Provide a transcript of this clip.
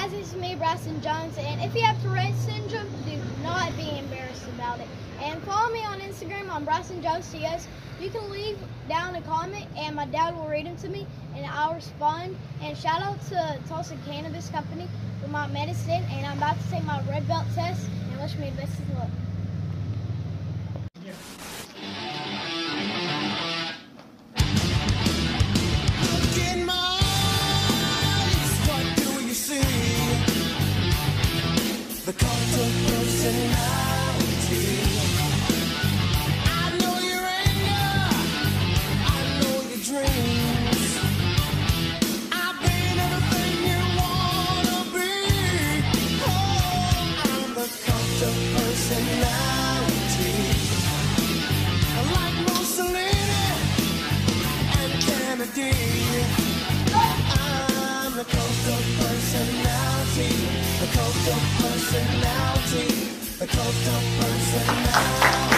guys, it's me, Bryson Jones, and if you have Tourette's syndrome, do not be embarrassed about it. And follow me on Instagram on Bryson Jones CS. You can leave down a comment, and my dad will read them to me, and I'll respond. And shout out to Tulsa Cannabis Company for my medicine, and I'm about to take my red belt test, and wish me the best of luck. The cult of personality. I know your anger, I know your dreams. I've been everything you wanna be. Oh, I'm the cult of personality. Like Mussolini and Kennedy. I'm the cult of personality. The cult of personality, the cult of personality.